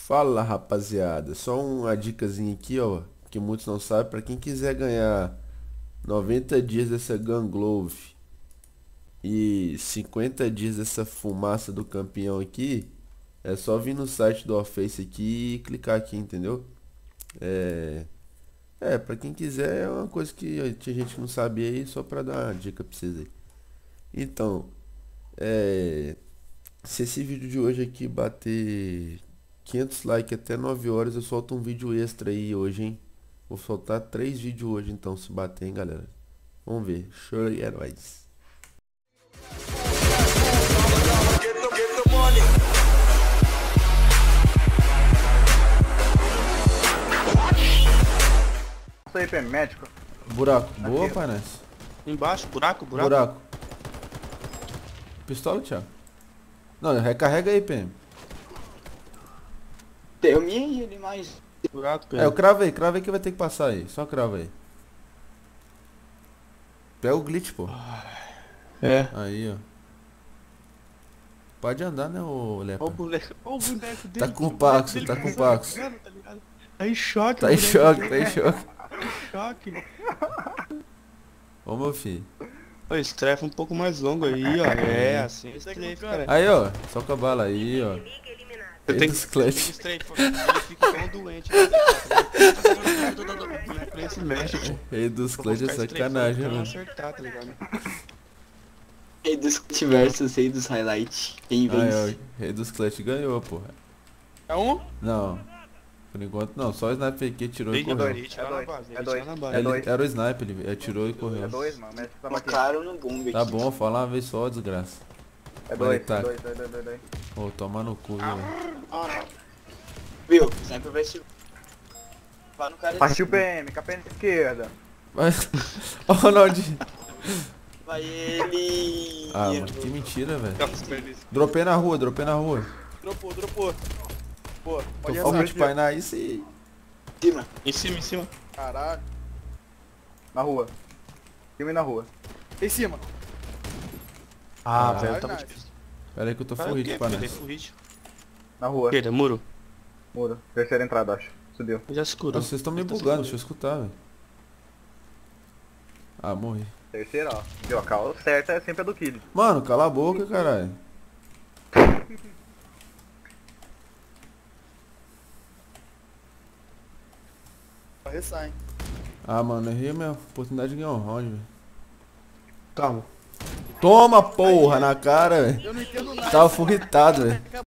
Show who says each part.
Speaker 1: Fala rapaziada, só uma dicasinha aqui ó, que muitos não sabem, pra quem quiser ganhar 90 dias dessa Gun Glove e 50 dias dessa fumaça do campeão aqui, é só vir no site do Offace aqui e clicar aqui, entendeu? É, pra quem quiser é uma coisa que tinha gente que não sabia aí, só pra dar uma dica pra vocês aí. Então, é, se esse vídeo de hoje aqui bater 500 likes até 9 horas, eu solto um vídeo extra aí hoje, hein? Vou soltar 3 vídeos hoje, então, se bater, hein, galera? Vamos ver. Show e é nóis.
Speaker 2: Isso aí, PM, médico.
Speaker 1: Buraco. Boa, Parnas.
Speaker 3: Embaixo, buraco.
Speaker 1: Buraco. Pistola, Thiago? Não, recarrega aí, PM.
Speaker 4: Terminei ele mais.
Speaker 3: Buraco,
Speaker 1: É, eu cravo aí que vai ter que passar aí. Só crava aí. Pega o glitch, pô.
Speaker 3: É.
Speaker 1: Aí, ó. Pode andar, né, ô Lepa?
Speaker 3: Ó o boneco dele.
Speaker 1: Tá com o Paxo, tá com o Paxo.
Speaker 3: Tá ligado? Tá em choque,
Speaker 1: Tá em
Speaker 3: o boneco
Speaker 1: choque,
Speaker 3: dele.
Speaker 1: tá em choque.
Speaker 3: Choque.
Speaker 1: Ô, meu filho.
Speaker 3: Ó, estrefa um pouco mais longo aí, ó. É, assim, estrefa, cara.
Speaker 1: Aí, ó. Só com a bala aí, ó.
Speaker 3: Você tem
Speaker 1: dos
Speaker 3: que
Speaker 1: clutch.
Speaker 3: estrefa. Ele fica tão doente. Né? O boneco nem se mexe, pô.
Speaker 1: Rei dos
Speaker 3: Vou
Speaker 1: clutch é
Speaker 3: ficar
Speaker 1: sacanagem,
Speaker 3: estrefando pra não
Speaker 1: mano.
Speaker 3: acertar, tá ligado?
Speaker 4: Rei dos versus rei dos highlights. Quem
Speaker 1: Aí,
Speaker 4: vence?
Speaker 1: ó. Rei dos clutch ganhou, porra.
Speaker 3: É um?
Speaker 1: Não. Por enquanto, não. Só o sniper aqui tirou e
Speaker 3: Ele
Speaker 1: correu.
Speaker 3: tira na base, ele
Speaker 2: dois.
Speaker 3: tira na base.
Speaker 1: Ele era o sniper, ele atirou e
Speaker 2: É
Speaker 1: correu.
Speaker 2: dois, mano. Médico tá
Speaker 4: Uma
Speaker 2: aqui.
Speaker 4: claro no bombe
Speaker 1: Tá
Speaker 4: aqui.
Speaker 1: bom, fala uma vez só, desgraça.
Speaker 2: É
Speaker 1: Vai,
Speaker 2: dois,
Speaker 1: tá.
Speaker 2: dois.
Speaker 1: Ô, toma no cu, velho.
Speaker 4: Viu? Sempre vai se. Vai no cara.
Speaker 2: Partiu PM, capena esquerda.
Speaker 1: Vai. Ó, Ronaldinho.
Speaker 4: Vai ele.
Speaker 1: Ah, mano, que mentira, velho.
Speaker 3: Nossa, feliz.
Speaker 1: Dropei na rua.
Speaker 3: Dropou.
Speaker 2: Pô,
Speaker 1: Tô
Speaker 2: pode
Speaker 1: falando
Speaker 2: entrar.
Speaker 1: de painar isso e...
Speaker 4: Cima.
Speaker 3: Em cima.
Speaker 2: Caralho. Na rua. Filme na rua. Em cima.
Speaker 3: Ah,
Speaker 1: Caralho,
Speaker 3: velho, tava
Speaker 2: nice.
Speaker 3: difícil.
Speaker 1: Pera aí que eu tô
Speaker 3: Vai o
Speaker 1: full
Speaker 3: quê,
Speaker 1: hit,
Speaker 3: filho?
Speaker 1: Panas.
Speaker 3: Tem full hit.
Speaker 2: Na rua.
Speaker 3: Esquerda, muro.
Speaker 2: Muro. Terceira entrada, acho. Subiu.
Speaker 3: Já se curou.
Speaker 1: Vocês estão me
Speaker 3: Tá
Speaker 1: bugando,
Speaker 3: seguro.
Speaker 1: deixa eu escutar, velho. Ah, morri.
Speaker 2: Terceira, ó. Viu? A cal certa é sempre a do Kid.
Speaker 1: Mano, cala a boca, caralho.
Speaker 2: Ressai.
Speaker 1: Ah, mano, errei a minha oportunidade de ganhar um round, velho.
Speaker 3: Calma.
Speaker 1: Toma, porra, na cara, velho.
Speaker 2: Eu não entendo nada.
Speaker 1: Tava full hitado, velho.